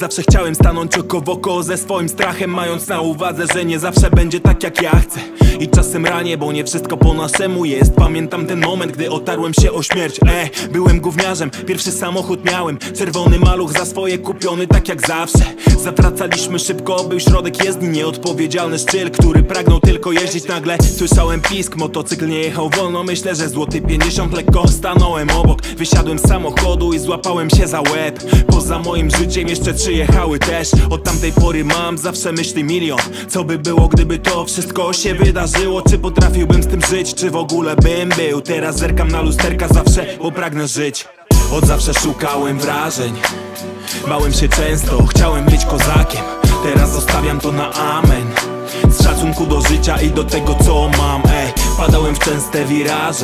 Zawsze chciałem stanąć oko w oko ze swoim strachem, mając na uwadze, że nie zawsze będzie tak jak ja chcę. I czasem ranię, bo nie wszystko po naszemu jest. Pamiętam ten moment, gdy otarłem się o śmierć. Byłem gówniarzem, pierwszy samochód miałem, czerwony maluch za swoje kupiony, tak jak zawsze. Zawracaliśmy szybko, był środek jezdni, nieodpowiedzialny styl, który pragnął tylko jeździć. Nagle słyszałem pisk, motocykl nie jechał wolno. Myślę, że złoty 50, lekko stanąłem obok. Wysiadłem z samochodu i złapałem się za łeb. Poza moim życiem jeszcze 3 jechały też. Od tamtej pory mam zawsze myśli milion. Co by było, gdyby to wszystko się wydarzyło? Czy potrafiłbym z tym żyć, czy w ogóle bym był? Teraz zerkam na lusterka zawsze, bo pragnę żyć. Od zawsze szukałem wrażeń, bałem się często, chciałem być kozakiem. Teraz zostawiam to na amen. Z szacunku do życia i do tego, co mam. Padałem w częste wiraże,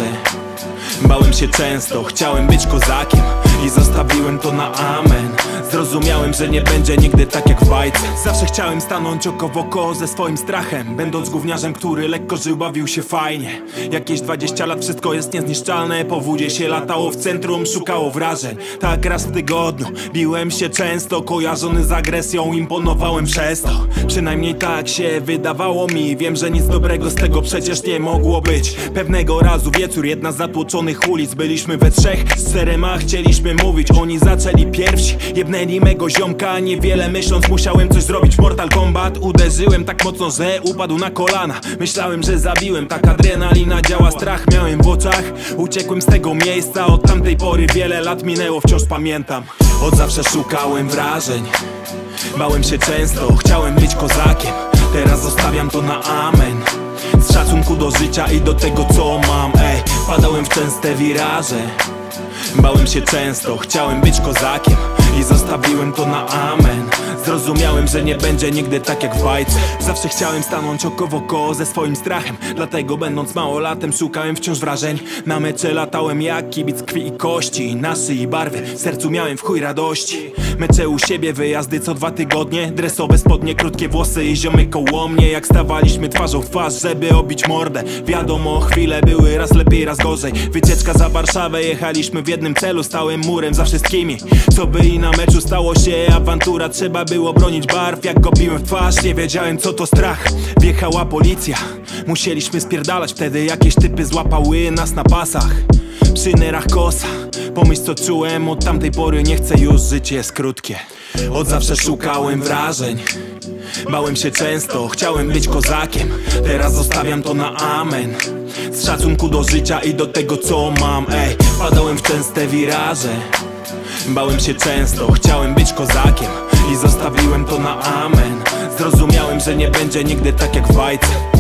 bałem się często, chciałem być kozakiem. I zostawiłem to na amen. Zrozumiałem, że nie będzie nigdy tak jak w bajce. Zawsze chciałem stanąć oko w oko ze swoim strachem, będąc gówniarzem, który lekko żył, bawił się fajnie. Jakieś 20 lat, wszystko jest niezniszczalne. Po wódzie się latało w centrum, szukało wrażeń. Tak raz w tygodniu biłem się często, kojarzony z agresją, imponowałem przez to. Przynajmniej tak się wydawało mi. Wiem, że nic dobrego z tego przecież nie mogło być. Pewnego razu wieczór, jedna z zatłoczonych ulic. Byliśmy we trzech z Serema, chcieliśmy mówić. Oni zaczęli pierwsi, jebnęli mego ziomka. Niewiele myśląc musiałem coś zrobić w Mortal Kombat. Uderzyłem tak mocno, że upadł na kolana. Myślałem, że zabiłem, tak adrenalina działa, strach miałem w oczach. Uciekłem z tego miejsca, od tamtej pory wiele lat minęło, wciąż pamiętam. Od zawsze szukałem wrażeń, bałem się często, chciałem być kozakiem. Teraz zostawiam to na amen. Z szacunku do życia i do tego, co mam. Padałem w częste wiraże, bałem się często, chciałem być kozakiem. I zostawiłem to na amen. Zrozumiałem, że nie będzie nigdy tak jak w bajce. Zawsze chciałem stanąć oko w oko ze swoim strachem. Dlatego będąc małolatem szukałem wciąż wrażeń. Na mecze latałem jak kibic krwi i kości. Na szyi barwy, w sercu miałem w chuj radości. Mecze u siebie, wyjazdy co 2 tygodnie. Dresowe spodnie, krótkie włosy i ziomy koło mnie. Jak stawaliśmy twarzą w twarz, żeby obić mordę. Wiadomo, chwile były raz lepiej, raz gorzej. Wycieczka za Warszawę, jechaliśmy w jednym celu. Stałem murem za wszystkimi, co byli na meczu. Stało się awantura, trzeba było bronić barw. Jak go piłem w twarz, nie wiedziałem co to strach. Wjechała policja, musieliśmy spierdalać. Wtedy jakieś typy złapały nas na pasach. Przy nerach kosa, pomyśl co czułem. Od tamtej pory nie chcę już, życie jest krótkie. Od zawsze szukałem wrażeń, bałem się często, chciałem być kozakiem. Teraz zostawiam to na amen. Z szacunku do życia i do tego, co mam. Padałem w częste wiraże, bałem się często, chciałem być kozakiem. I zostawiłem to na amen. Zrozumiałem, że nie będzie nigdy tak jak w bajce.